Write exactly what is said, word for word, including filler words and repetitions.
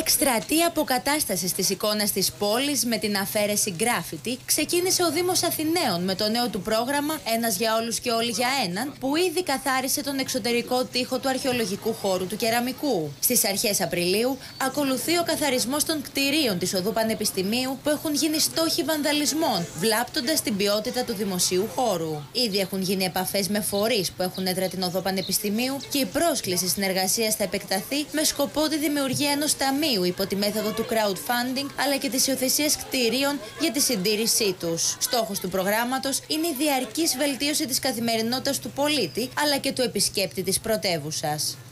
εκστρατεία αποκατάστασης της εικόνας της πόλης με την αφαίρεση γκράφιτι ξεκίνησε ο Δήμος Αθηναίων με το νέο του πρόγραμμα «Ένας για όλους και όλοι για έναν», που ήδη καθάρισε τον εξωτερικό τοίχο του αρχαιολογικού χώρου του Κεραμικού. Στις αρχές Απριλίου ακολουθεί ο καθαρισμός των κτηρίων της Οδού Πανεπιστημίου που έχουν γίνει στόχοι βανδαλισμών, βλάπτοντας την ποιότητα του δημοσίου χώρου. Ήδη έχουν γίνει επαφές με φορείς που έχουν έδρα την Οδό Πανεπιστημίου και η πρόσκληση συνεργασίας θα επεκταθεί με σκοπό τη δημιουργία ενός ταμείου υπό τη μέθοδο του crowdfunding αλλά και της υιοθεσίας κτηρίων για τη συντήρησή τους. Στόχος του προγράμματος είναι η διαρκής βελτίωση της καθημερινότητας του πολίτη αλλά και του επισκέπτη της πρωτεύουσας.